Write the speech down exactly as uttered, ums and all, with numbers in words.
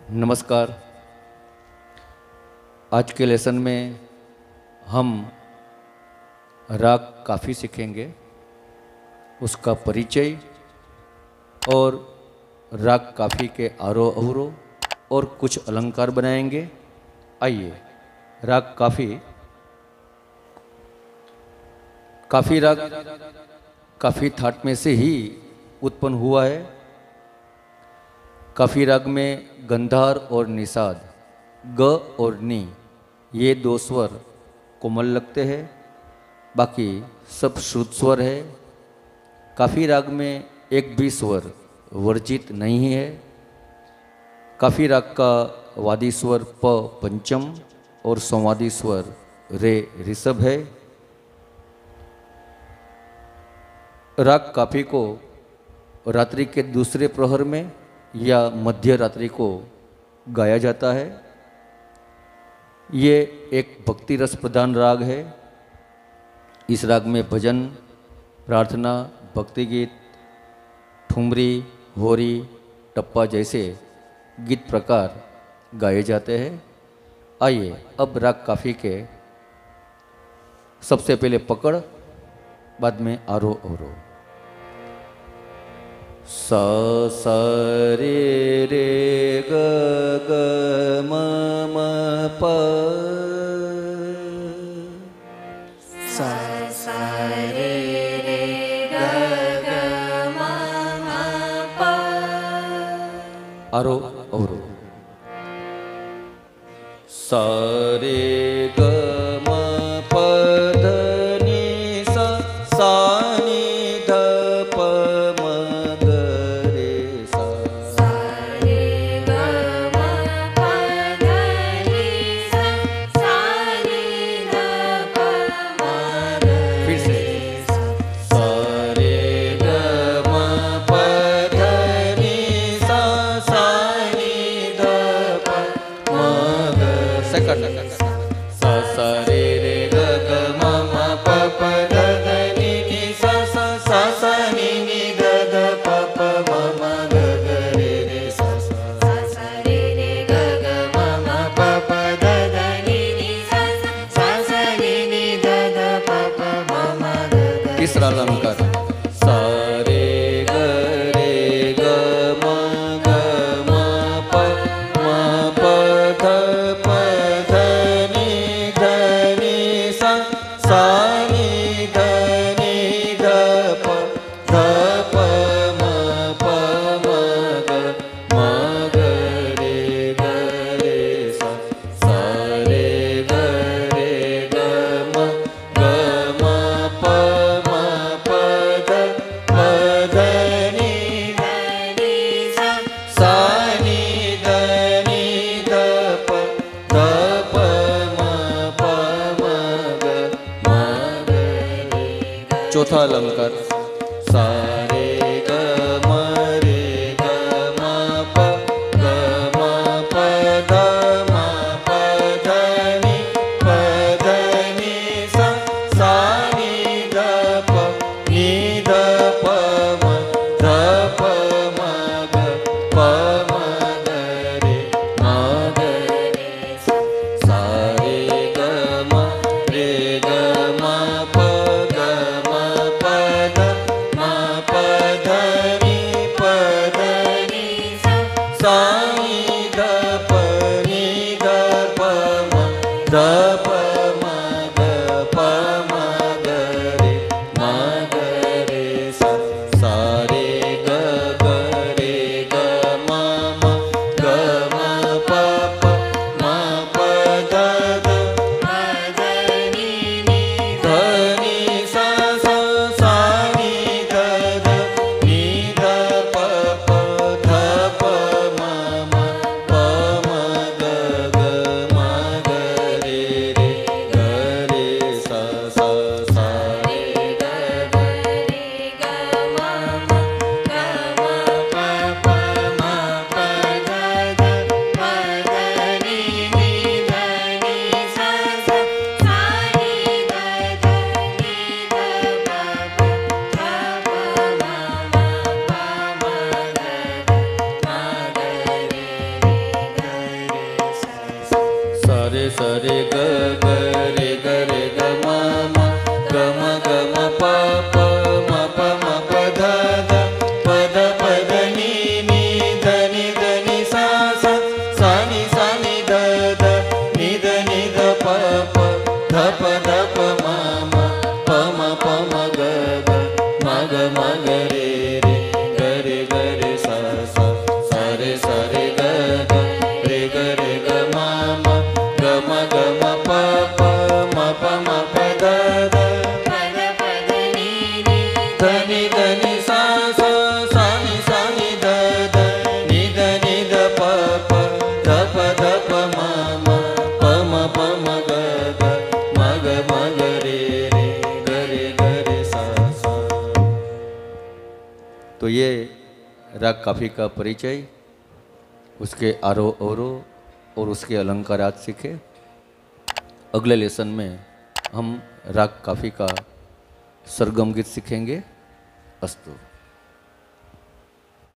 नमस्कार। आज के लेसन में हम राग काफ़ी सीखेंगे, उसका परिचय और राग काफ़ी के आरोह अवरोह और कुछ अलंकार बनाएंगे। आइए, राग काफ़ी काफ़ी राग काफ़ी थाट में से ही उत्पन्न हुआ है। काफ़ी राग में गंधार और निषाद, ग और नी, ये दो स्वर कोमल लगते हैं, बाकी सब शुद्ध स्वर है। काफ़ी राग में एक भी स्वर वर्जित नहीं है। काफ़ी राग का वादी स्वर प पंचम और संवादी स्वर रे ऋषभ है। राग काफ़ी को रात्रि के दूसरे प्रहर में या मध्य रात्रि को गाया जाता है। ये एक भक्ति रस प्रधान राग है। इस राग में भजन, प्रार्थना, भक्ति गीत, ठुमरी, होरी, टप्पा जैसे गीत प्रकार गाए जाते हैं। आइए अब राग काफ़ी के सबसे पहले पकड़, बाद में आरोह अवरोह। सा सा रे रे ग ग म म प, सा सा रे रे ग ग म म प, आरोह अवरोह। सा रे ग म प ध नि सा, सा नि ध प म ग रे सा। सा रे ग म प ध नि सा, सा नि ध प म ग फिर से रे सा। सा रे ग म प ध नि सा, सा नि ध प म ग। सेकंड सा सा रे रे ग ग म म प प ध ध नि नि सा, सा सा सा नि नि ध ध प प म म ग ग रे रे सा सा। सा सा रे रे ग ग म म प प ध ध नि नि सा, सा सा नि नि ध ध प प म म ग ग। तीसरा अलंकार सा रे ग रे ग म ग म प म प ध प ध नि ध नि सा, सा नि ध नि ध प ध प म प म ग म ग रे ग रे सा। सा रे ग रे ग म ग म प म प ध प ध नि ध नि सा, सा नि ध नि ध प ध प म प म ग म ग रे ग। चौथा अलंकार सा रे ग म रे ग म प ग म प ध म प ध नि प ध नि सा, सा नि ध प नि ध प म ध प म ग प म ग रे म ग रे सा। सा रे ग म रे ग म प ग म प ध म प ध नि प ध नि सा, सा नि ध प नि ध प म ध प म ग प म ग रे म ग रे सा। सा रे ग ग रे ग म म ग म प प म प ध ध म ध नि नि ध नि सा, सा सा नि ध ध नि ध प प ध प म म रे स रे ग ग रे ग रे ग म म ग म ग म प प म प म प ध ध प ध प ध नि नि ध नि ध नि सा सा सा नि सा नि ध ध नि ध नि ध प प ध प ध प म म प म प म ग ग म ग म ग रे रे ग रे ग रे सा सा सा रे सा रे ग ग रे ग रे ग म म ग म ग म प प म प म प ध ध पद पद नी नी ध नि ध नि सा सा सा नि सा नि ध ध नि ध नि ध प प ध प ध प म म प म प म ग ग म ग म ग रे रे ग रे ग रे सा सा। तो ये राग काफी का परिचय, उसके आरोह अवरोह और उसके अलंकार आज सीखे। अगले लेसन में हम राग काफी का सरगम गीत सीखेंगे। अस्तु।